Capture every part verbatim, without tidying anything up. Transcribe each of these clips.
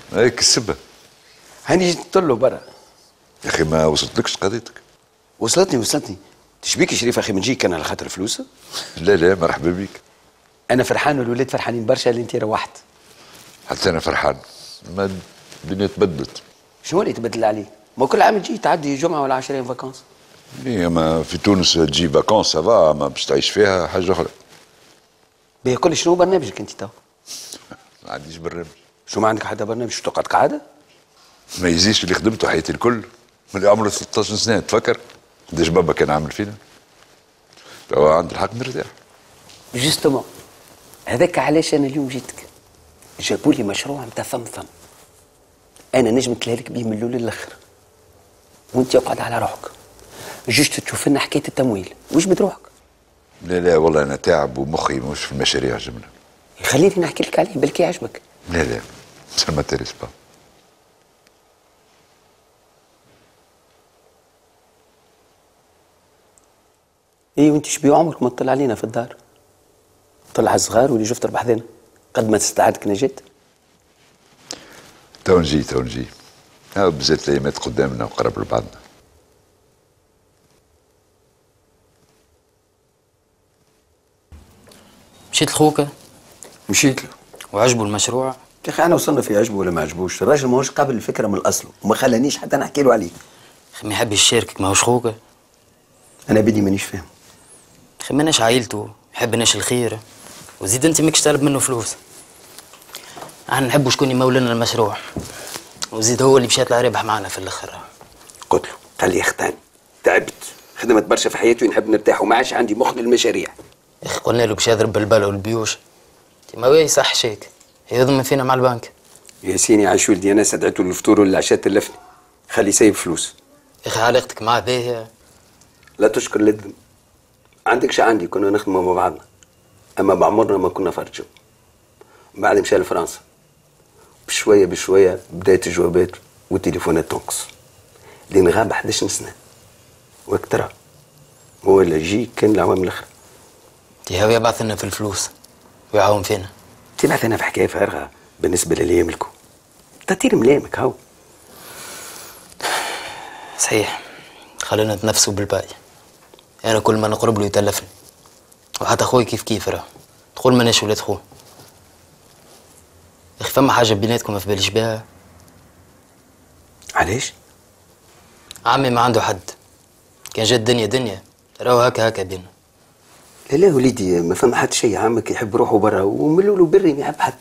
هيك السبه. هاني جيت له برا. يا اخي ما وصلتلكش قضيتك؟ وصلتني وصلتني. تشبيك شريف اخي من جيك انا على خاطر فلوسه؟ لا لا مرحبا بك. انا فرحان والولاد فرحانين برشا اللي انت روحت. حتى انا فرحان، ما الدنيا تبدلت. شنو اللي تبدل عليه؟ ما كل عام تجي تعدي جمعه ولا عشرين فاكونس. ايه ما في تونس تجي فاكونس سافا، ما باش تعيش فيها حاجه اخرى. بيه كل شنو برنامجك انت تو؟ ما عنديش برنامج. شو ما عندك حتى برنامج؟ شو تقعد قاعده؟ ما يزيش اللي خدمته حياتي الكل من اللي عمره ثلاثة عشر سنه. تفكر قداش بابا كان عامل فينا؟ تو عند الحق نرتاح. جوستومون هذاك علاش انا اليوم جيتك. جابوا لي مشروع نتاع ثم ثم. انا نجم نتلهلك بيه من الاول للاخر. وانت اقعد على روحك. جوست تشوف لنا حكايه التمويل، واش بتروحك؟ لا لا والله انا تعب ومخي مش في المشاريع جمله. خليني نحكي لك عليه بلكي يعجبك. لا لا ça m'intéresse pas. ايه وانت شبيه عمرك ما تطلع علينا في الدار. طلع الصغار واللي شفت بحذنا قد ما تستعادك نجيت. تو نجي تو نجي. ها بزاف الايامات قدامنا وقرب لبعضنا. مشيت لخوك؟ مشيت له. وعجبه المشروع؟ يا اخي انا وصلنا في عجبه ولا ما عجبوش، الراجل ماهوش قابل الفكره من الاصل وما خلانيش حتى نحكي له عليه. اخي ما يحبش يشاركك، ماهوش خوك؟ انا بدي مانيش فاهم. اخي ماناش عائلته، يحب ناش الخير، وزيد انت ماكش طالب منه فلوس. احنا نحبوا شكون يمول لنا المشروع، وزيد هو اللي مشى يطلع رابح معنا في الاخر. قلت له خليه يختاني، تعبت، خدمت برشا في حياتي ونحب نرتاح وما عادش عندي مخ للمشاريع. يا اخي قلنا له باش يضرب بالبال والبيوش، ما هو يصح شيك يضمن فينا مع البنك. يا سيني عاش ولدي انا استدعيته للفطور والعشاء تلفني، خلي سايب فلوس. يا اخي علاقتك معاه باهيه. لا تشكر للذنب، عندكش عندي كنا نخدموا مع بعضنا، اما بعمرنا ما كنا فرجوا. بعد مشى لفرنسا بشويه بشويه بدايه الجوابات والتليفونات تنقص، لين غاب احد عشر سنه واكثر. هو اللي يجي كان العوام الاخر. تي هو يبعث لنا في الفلوس ويعاون فينا. تبعث انا في حكايه فارغه بالنسبه للي يملكوا. تطير ملامك هاو. صحيح، خلينا نتنفسوا بالباقي. انا كل ما نقرب له يتلفني، وحتى خوي كيف كيف راه تقول ماناش ولاد خوه. يا اخي فما حاجه بيناتكم ما في باليش بها؟ علاش؟ عمي ما عنده حد، كان جات دنيا دنيا راهو هكا هكا بينا. لا لا وليدي ما فما حد شيء، عمك يحب روحه برا وملولو بري ما يحب حد.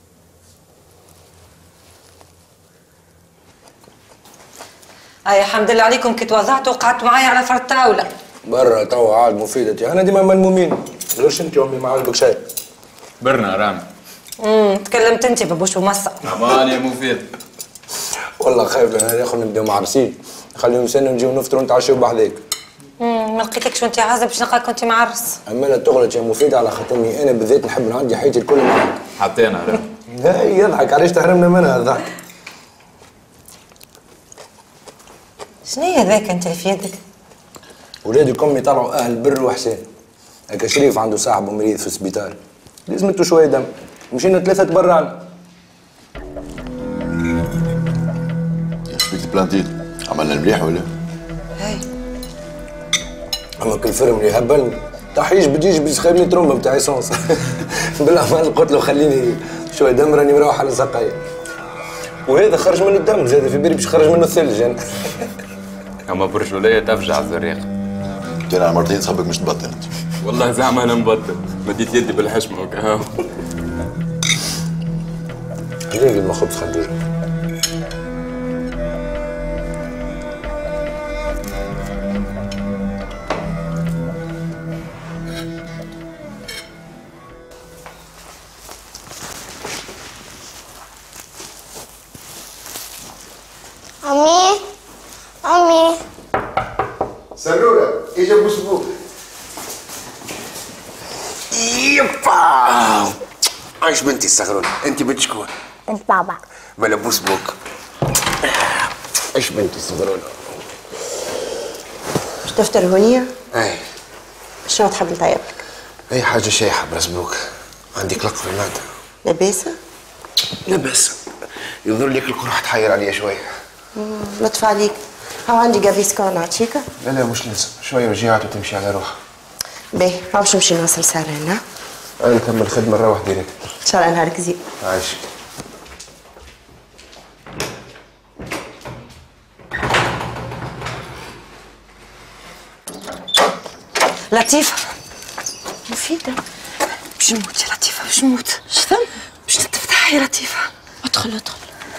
هاي الحمد لله عليكم كي توضعتوا وقعدتوا معايا على فرد الطاوله. برا توا عاد مفيدتي، انا ديما ملمومين. غيرش انت امي ما عجبك شيء. برنا رامي. امم تكلمت انت ببوش ومصه. امان يا مفيد. والله خايف لان ناخذ نبداو معرسين، نخليهم سنه ونجيو نفطروا نتعشوا بحذاك. امم ما لقيتكش وانت عازب باش نلقاك وانت معرس. اما لا تغلط يا مفيد على خاطرني انا بالذات نحب نعدي حياتي الكل معاك. حتى انا رامي. لا يضحك، علاش تحرمنا منها الضحك؟ شنو هي هذاك انت اللي في يدك؟ ولادك امي طلعوا اهل بر وحسان. هكا شريف عنده صاحبه مريض في السبيطار، لازمته شويه دم، مشينا ثلاثه تبرعنا. يا شبيك البلانتيت عملنا مليح ولا؟ هاي اما كل فرم اللي هبلني تحيش بديش باش خايبني ترومبه بتاع ايسونس. بالعمل قلت له خليني شويه دم راني مروح على ساقية، وهذا خرج منه الدم زاد في بالي باش خرج منه الثلج انا. اما برجوليه تفجع الزريق. انت انا مرتين تخبك مش تبطل انت. والله زعما انا مبطل، مديت يدي بالحشمه وكهو. ليه قد ما خبز خدوجه؟ أمي أمي سرورة إجا بوسبوك. يبا عايش بنتي الصغرونة، أنت بنت شكون؟ بنت بابا. بلا بوسبوك. عايش بنتي الصغرونة. باش تفطر هونية؟ أي شنو تحب نطيب لك؟ أي حاجة شايحة برسبوك. عندك لقمة المعدة؟ لاباسة؟ لا بأس، يظهر لك القروح تحير عليا شويه. لطف عليك. هاو عندي جافيسكون نعطيك. لا لا مش لازم، شويه وجيعت وتمشي على روحها. باهي هاو باش نمشي نوصل سهران. ها انا نكمل خدمه نروح ديريكت. ان شاء الله نهارك زين. عايشك. لطيفة مفيدة. باش نموت يا لطيفة، باش نموت. شفت؟ باش تفتح يا لطيفة. ادخل ادخل.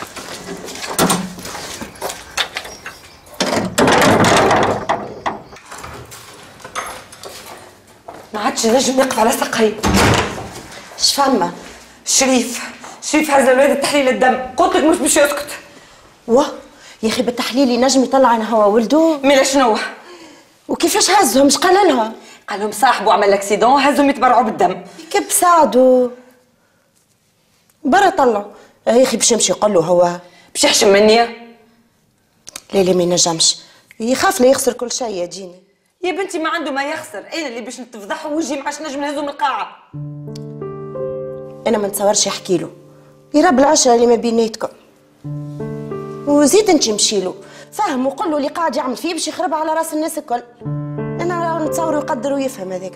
ما عادش نجم نقف على ساقي. اش فما؟ شريف شريف هز الولاد تحليل الدم، قلت لك مش باش يسكت. واه يا اخي بالتحليل ينجم يطلع انا هو ولده. مالا شنو؟ وكيفاش هزهم؟ اش قال لها؟ قال لهم صاحبه عمل اكسيدون هزهم يتبرعوا بالدم. كيف ساعدوا؟ برا طلعوا. يا اخي باش يمشي يقول له هو باش يحشم مني. لا لا ما ينجمش، يخاف لا يخسر كل شيء يا جيني. يا بنتي ما عنده ما يخسر، انا اللي باش نتفضحه ويجي معاش نجم نهزو من القاعه. انا ما نتصورش يحكي له يا رب العشره اللي ما بيناتكم. وزيد انت مشي له فهم وقول له اللي قاعد يعمل فيه باش يخربها على راس الناس الكل. انا نتصور ويقدر ويفهم هذاك.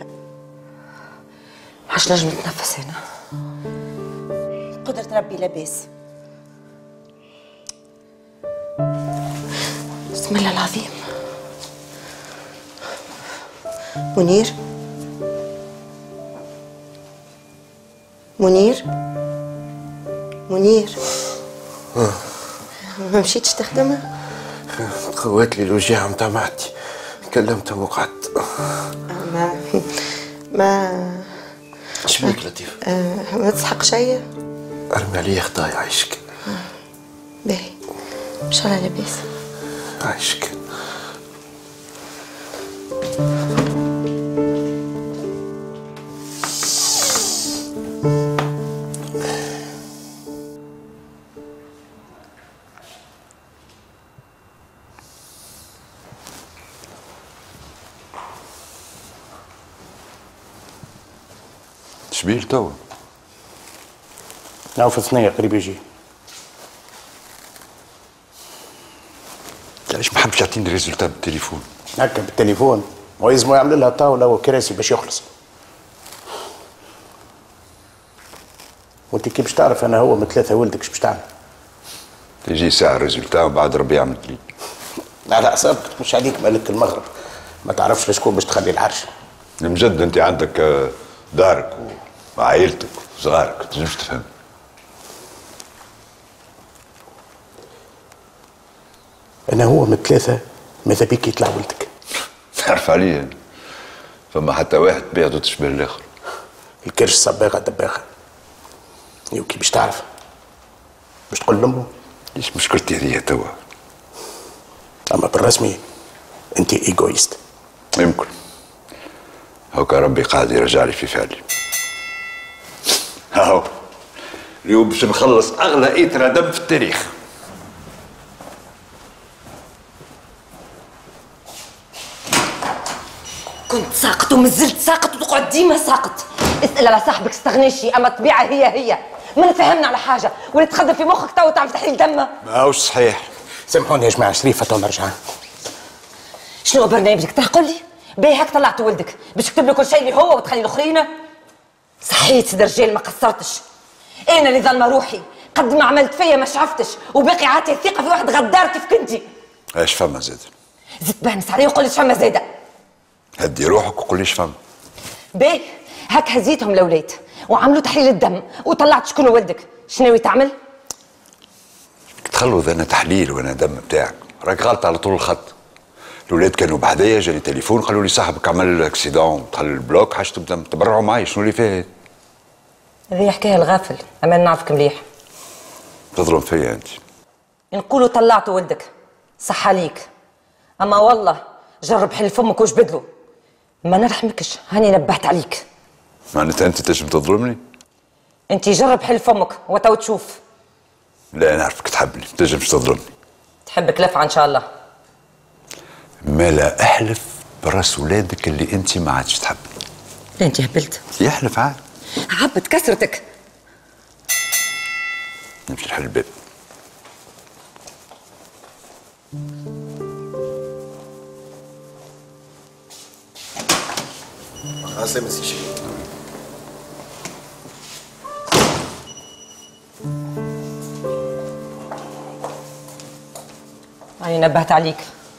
عاش نجم نتنفس هنا. قدرة ربي لاباس. بسم الله العظيم. منير منير منير ما مشيتش تخدمها؟ تقوات لي الوجيعة متاع معدتي، كلمتهم وقعدت. ما ما اش بيك لطيف؟ آه ما تسحق شيء؟ ارمي عليا خطايا. عايشك. باهي ان شاء الله لاباس. عايشك. شبيل توا؟ ناو في ثنية قريب يجي. علاش ما حبش يعطيني ريزولتا بالتليفون؟ هكا بالتليفون ويلزمو يعمل لها طاولة وكراسي باش يخلص. وانت كي باش تعرف انا هو من ثلاثة ولدك اش باش تعمل؟ تجي ساعة الريزولتا وبعد ربي يعمل لي. على حسابك مش عليك ملك المغرب، ما تعرفش لشكون باش تخلي العرش. المجد انت عندك دارك وعائلتك وصغارك، تنجمش تفهم. انا هو من ثلاثة ماذا بيك يطلع ولدك؟ تعرف عليا فما حتى واحد بيعته تشبه الاخر. الكرش صباغة دباغة. يوكي باش تعرف باش تقول لامه. ليش مشكلتي هذه توا؟ اما بالرسمي انت ايجويست. يمكن هاكا ربي قاعد يرجع لي في فعلي. هاو اليوم باش نخلص اغلى ايترا دم في التاريخ. كنت ساقط ومازلت ساقط وتقعد ديما ساقط. اسال على صاحبك استغنيشي، اما الطبيعه هي هي. ما نفهمنا على حاجه ولا تخدم في مخك تو تعرف تحليل دمه. ماهوش صحيح. سامحوني يا جماعه شريفه تو نرجع. شنو برنامجك؟ تقول لي باهي هاك طلعت ولدك باش تكتب له كل شيء اللي هو وتخلي الاخرين. صحيت سيد الرجال ما قصرتش. انا اللي ظلمه روحي قد ما عملت فيا ما شعفتش وباقي عاتي الثقه في واحد غدار كيف كنتي. ايش فما زاد؟ زدت بانس عليه وقول لي فما زاده. هدي روحك وقول ليش فما. باهي هاك هزيتهم الاولاد وعملوا تحليل الدم وطلعت شكون ولدك. شنو ناوي تعمل؟ تخلوا انا تحليل وانا دم بتاعك، راك غلط على طول الخط. الاولاد كانوا بحذايا، جاني تليفون قالوا لي صاحبك عمل اكسيدون دخل البلوك حاجته بدم، تبرعوا معي. شنو اللي فيه؟ هذه حكايه الغافل، اما نعرفك مليح. تظلم فيا انت. نقولوا طلعتوا ولدك صح عليك، اما والله جرب حل فمك وجبدلو. ما نرحمكش، هاني نبهت عليك. معناتها انت تنجم تظلمني؟ انت جرب حل فمك وتو تشوف. لا نعرفك تحبني، ما تنجمش تظلمني. تحبك لفعه ان شاء الله. ما لا احلف براس ولادك اللي انت ما عادش تحبني. لا انت هبلت. يحلف عاد. عبت كسرتك. نمشي نحل الباب. عسلامة سي شريف. أنا نبهت عليك.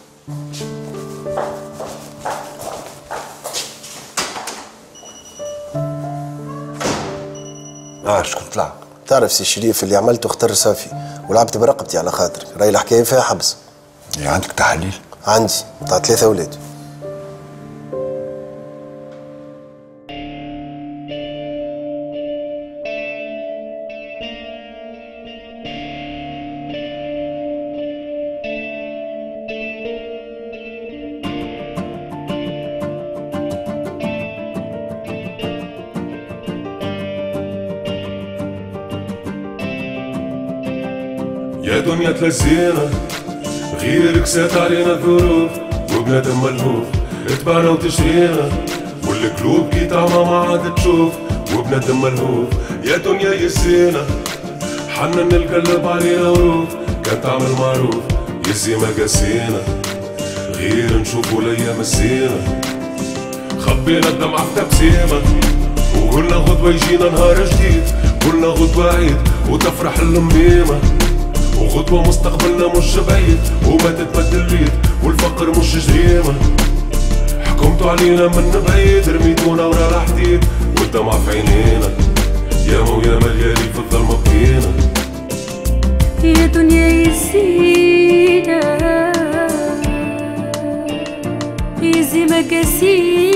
اه شكون طلع؟ تعرف سي شريف اللي عملته اختار صافي ولعبت برقبتي على خاطرك، راهي الحكايه فيها حبس. يا عندك تحاليل؟ عندي بتاع ثلاثة أولاد. يا دنيا تلزينا غيرك سات علينا الظروف وبنادم ملهوف اتبعنا وتشرينا والقلوب كي تعمى ما عاد تشوف وبنادم ملهوف. يا دنيا يسينا حنن القلب علينا وروف كان تعمل معروف يزي ما قاسينا غير نشوفوا الايام السينا خبينا الدمعة في تبسيمة وقلنا غدوة يجينا نهار جديد قلنا غدوة عيد وتفرح الميمة وغدوة مستقبلنا مش بعيد وما تتبدل بيد والفقر مش جريمة حكمتوا علينا من بعيد رميتونا ورا الحديد والدمع في عينينا ياما وياما الليالي في الظلمة بكينا. يا دنيا يزينا يزي ما قاسينا